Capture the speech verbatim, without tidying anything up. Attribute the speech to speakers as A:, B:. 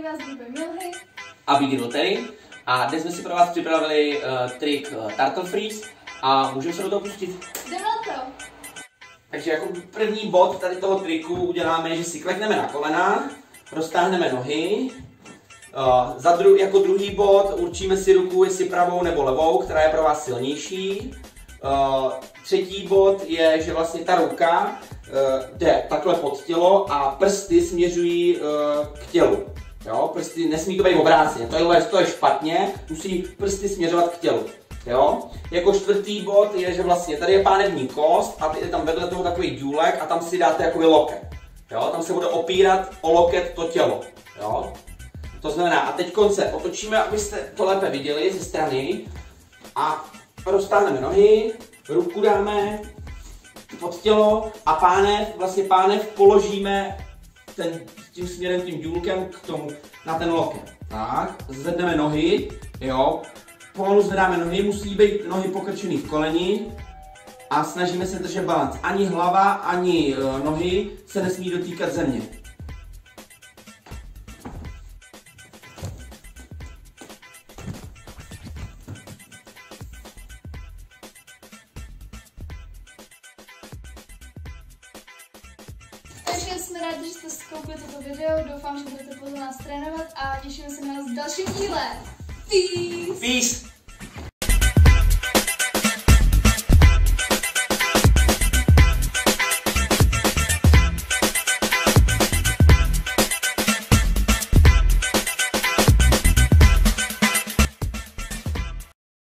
A: vás zdraví Milhy
B: a Big Terry. A dnes jsme si pro vás připravili uh, trik uh, Turtle Freeze a můžeme se do toho pustit.
A: Jdeme na to.
B: Takže jako první bod tady toho triku uděláme, že si klekneme na kolena, roztáhneme nohy. Uh, za dru jako druhý bod určíme si ruku, jestli pravou nebo levou, která je pro vás silnější. Uh, třetí bod je, že vlastně ta ruka uh, jde takhle pod tělo a prsty směřují uh, k tělu. Jo? Prsty nesmí to být obráceně, to je, to je špatně, musí prsty směřovat k tělu. Jo? Jako čtvrtý bod je, že vlastně tady je pánevní kost a je tam vedle toho takový důlek a tam si dáte jakoby loket. Jo? Tam se bude opírat o loket to tělo. Jo? To znamená, a teď se otočíme, abyste to lépe viděli ze strany a roztáhneme nohy, ruku dáme pod tělo a pánev, vlastně pánev položíme ten, tím směrem, tím důlkem k tomu, na ten loket. Tak, zvedneme nohy, jo, pomalu zvedáme nohy, musí být nohy pokrčený v koleni a snažíme se držet balanc. Ani hlava, ani uh, nohy se nesmí dotýkat země.
A: Takže jsme rádi, že jste zkoukli toto video, doufám, že budete podle nás trénovat a těšíme se na vás v dalším díle. Peace!
B: Peace!